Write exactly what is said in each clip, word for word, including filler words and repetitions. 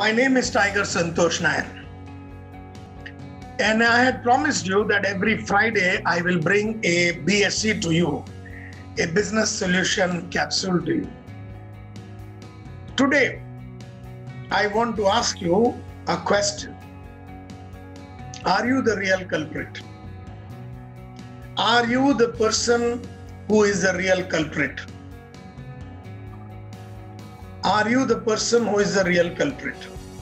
My name is Tiger Santosh Nair. And I had promised you that every Friday I will bring a B S C to you, a business solution capsule to you. Today, I want to ask you a question. Are you the real culprit? Are you the person who is the real culprit? Are you the person who is the real culprit?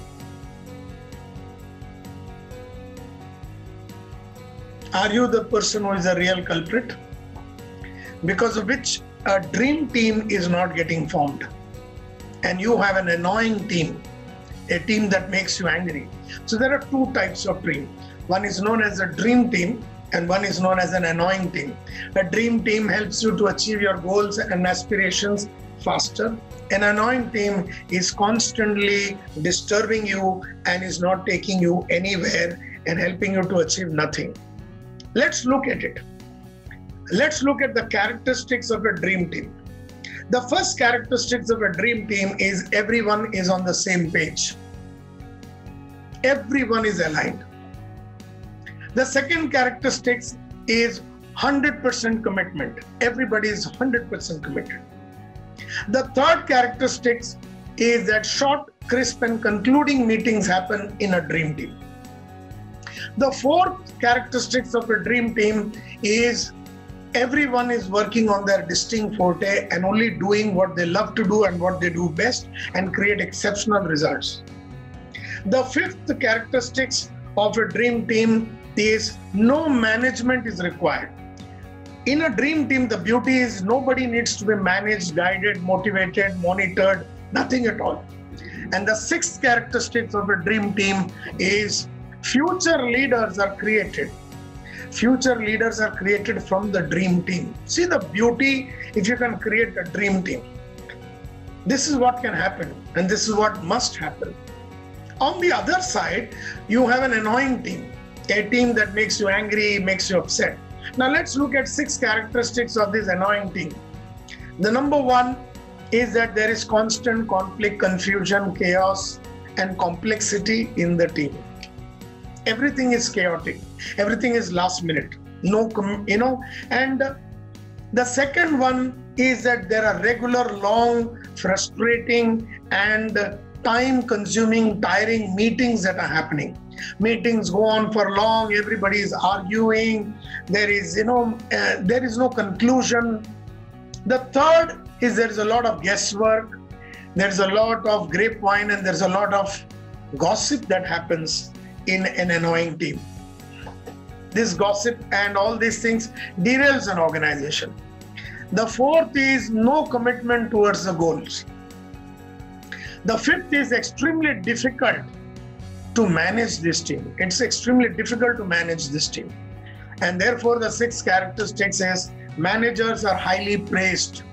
Are you the person who is the real culprit? Because of which a dream team is not getting formed. And you have an annoying team, a team that makes you angry. So there are two types of team. One is known as a dream team and one is known as an annoying team. A dream team helps you to achieve your goals and aspirations faster. An annoying team is constantly disturbing you and is not taking you anywhere and helping you to achieve nothing. Let's look at it. Let's look at the characteristics of a dream team. The first characteristics of a dream team is everyone is on the same page. Everyone is aligned. The second characteristics is one hundred percent commitment. Everybody is one hundred percent committed. The third characteristics is that short, crisp and concluding meetings happen in a dream team. The fourth characteristics of a dream team is everyone is working on their distinct forte and only doing what they love to do and what they do best and create exceptional results. The fifth characteristics of a dream team is no management is required. In a dream team, the beauty is nobody needs to be managed, guided, motivated, monitored, nothing at all. And the sixth characteristics of a dream team is future leaders are created. Future leaders are created from the dream team. See the beauty if you can create a dream team. This is what can happen and this is what must happen. On the other side, you have an annoying team, a team that makes you angry, makes you upset. Now let's look at six characteristics of this annoying team. The number one is that there is constant conflict, confusion, chaos, and complexity in the team. Everything is chaotic. Everything is last minute. No, you know, and the second one is that there are regular, long, frustrating, and time-consuming, tiring meetings that are happening. Meetings go on for long, everybody is arguing, there is, you know, uh, there is no conclusion. The third is there is a lot of guesswork, there's a lot of grapevine and there's a lot of gossip that happens in an annoying team. This gossip and all these things derails an organization. The fourth is no commitment towards the goals. The fifth is extremely difficult to manage this team. It's extremely difficult to manage this team. And therefore, the sixth characteristics is managers are highly praised.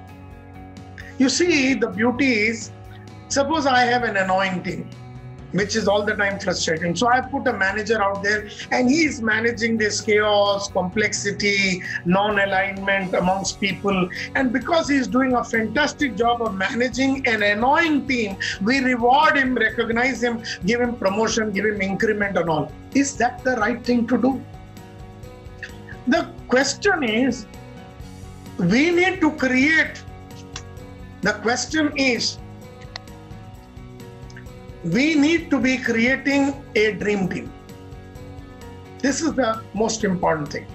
You see, the beauty is, suppose I have an annoying team, which is all the time frustrating. So I put a manager out there and he is managing this chaos, complexity, non-alignment amongst people. And because he is doing a fantastic job of managing an annoying team, we reward him, recognize him, give him promotion, give him increment and all. Is that the right thing to do? The question is, we need to create, the question is, we need to be creating a dream team. This is the most important thing.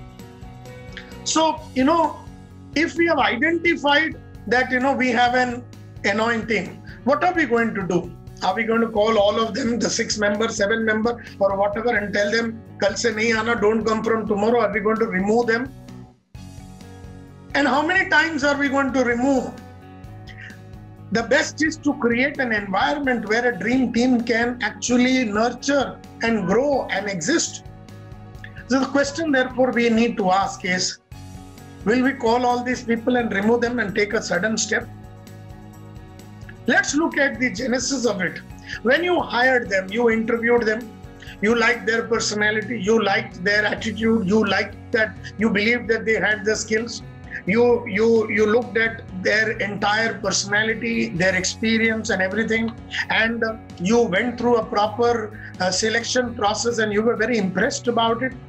So, you know, if we have identified that, you know, we have an annoying team, what are we going to do? Are we going to call all of them, the six member, seven member or whatever and tell them, kal se nahi aana, don't come from tomorrow? Are we going to remove them? And how many times are we going to remove? The best is to create an environment where a dream team can actually nurture and grow and exist. So the question therefore we need to ask is, will we call all these people and remove them and take a sudden step? Let's look at the genesis of it. When you hired them, you interviewed them, you liked their personality, you liked their attitude, you liked that, you believed that they had the skills. You, you, you looked at their entire personality, their experience and everything, and uh, you went through a proper uh, selection process and you were very impressed about it.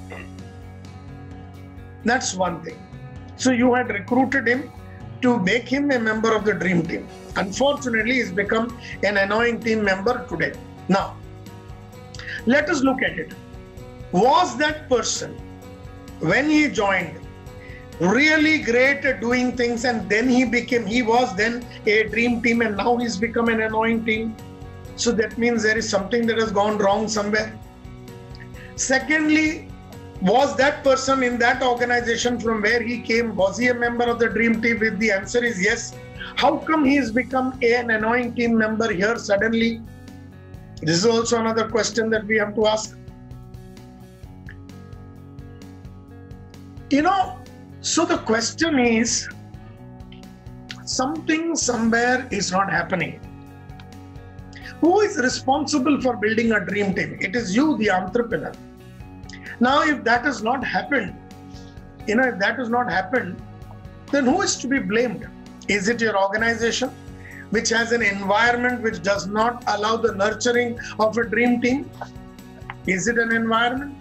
That's one thing. So you had recruited him to make him a member of the dream team. Unfortunately, he's become an annoying team member today. Now, let us look at it. Was that person, when he joined, really great at doing things, and then he became, he was then a dream team and now he's become an annoying team? So that means there is something that has gone wrong somewhere. Secondly, was that person in that organization from where he came, was he a member of the dream team? If the answer is yes, how come he has become an annoying team member here suddenly? This is also another question that we have to ask. You know, so the question is, something somewhere is not happening. Who is responsible for building a dream team? It is you, the entrepreneur. Now, if that has not happened, you know, if that has not happened, then who is to be blamed? Is it your organization, which has an environment which does not allow the nurturing of a dream team? Is it an environment?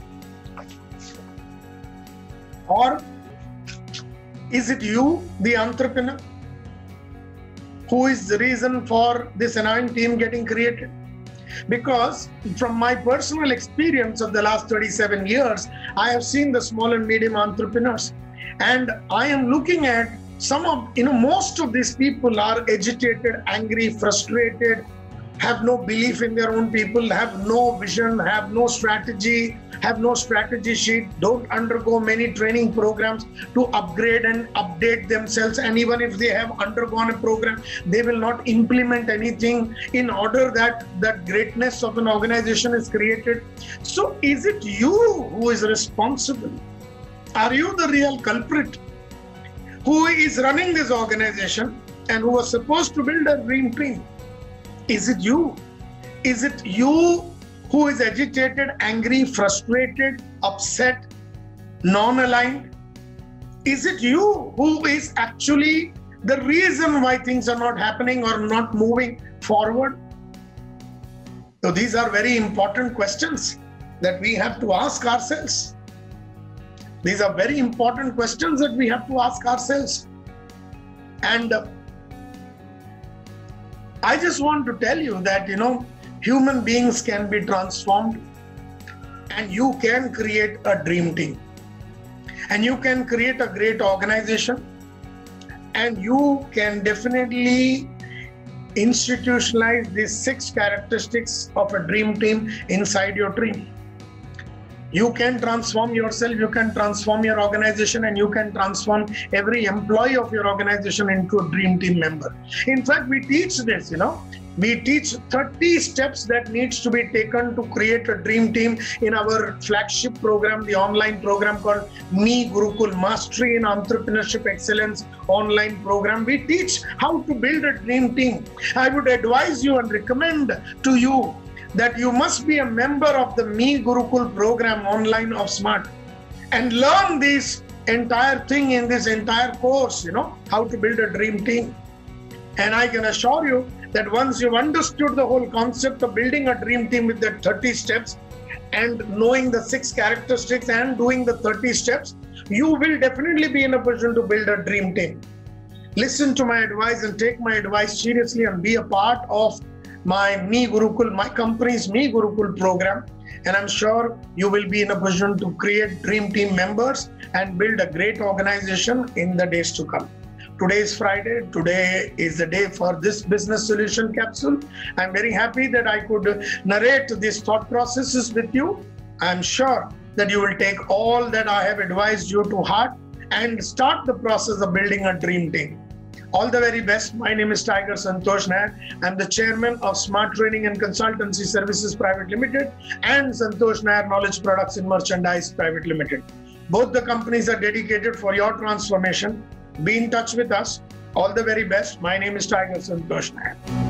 Or is it you, the entrepreneur, who is the reason for this annoying team getting created? Because from my personal experience of the last thirty-seven years, I have seen the small and medium entrepreneurs, and I am looking at some of, you know, most of these people are agitated, angry, frustrated, have no belief in their own people, have no vision, have no strategy, have no strategy sheet, don't undergo many training programs to upgrade and update themselves. And even if they have undergone a program, they will not implement anything in order that that greatness of an organization is created. So is it you who is responsible? Are you the real culprit who is running this organization and who was supposed to build a dream team? Is it you? Is it you who is agitated, angry, frustrated, upset, non-aligned? Is it you who is actually the reason why things are not happening or not moving forward? So these are very important questions that we have to ask ourselves. These are very important questions that we have to ask ourselves. And uh, I just want to tell you that, you know, human beings can be transformed, and you can create a dream team, and you can create a great organization, and you can definitely institutionalize these six characteristics of a dream team inside your team. You can transform yourself, you can transform your organization, and you can transform every employee of your organization into a dream team member. In fact, we teach this, you know, we teach thirty steps that needs to be taken to create a dream team in our flagship program, the online program called Me Gurukul, Mastery in Entrepreneurship Excellence online program. We teach how to build a dream team. I would advise you and recommend to you that you must be a member of the Me Gurukul program online of SMART and learn this entire thing in this entire course, you know, how to build a dream team. And I can assure you that once you've understood the whole concept of building a dream team with the thirty steps and knowing the six characteristics and doing the thirty steps, you will definitely be in a position to build a dream team. Listen to my advice and take my advice seriously and be a part of my Me Gurukul, my company's Me Gurukul program, and I'm sure you will be in a position to create dream team members and build a great organization in the days to come. Today is Friday. Today is the day for this business solution capsule. I'm very happy that I could narrate these thought processes with you. I'm sure that you will take all that I have advised you to heart and start the process of building a dream team. All the very best. My name is Tiger Santosh Nair. I'm the chairman of Smart Training and Consultancy Services Private Limited and Santosh Nair Knowledge Products in Merchandise Private Limited. Both the companies are dedicated for your transformation. Be in touch with us. All the very best. My name is Tiger Santosh Nair.